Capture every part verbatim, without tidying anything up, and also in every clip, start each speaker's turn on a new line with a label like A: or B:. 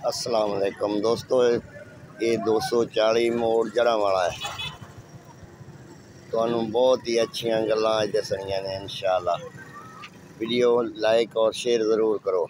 A: अस्सलाम वालेकुम दोस्तों, ये दो सौ चाली मोड़ जड़ा वाला है। तो बहुत ही अच्छिया गल्लां दसनिया ने इंशाअल्लाह। वीडियो लाइक और शेयर ज़रूर करो।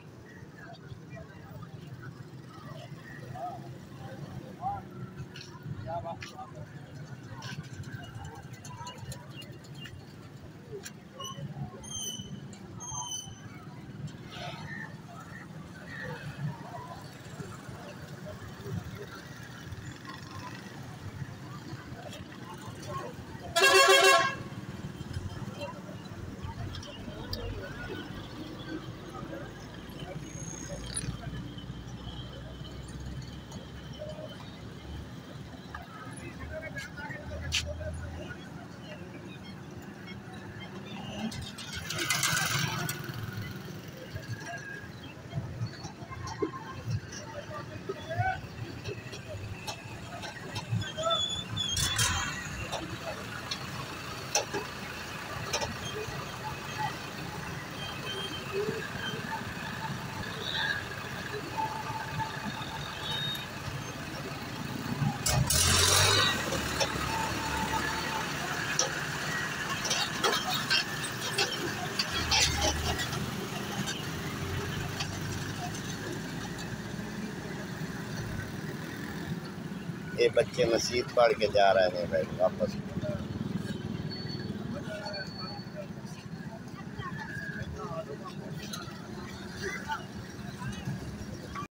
A: ये बच्चे मस्जिद पढ़ के जा रहे हैं भाई वापस।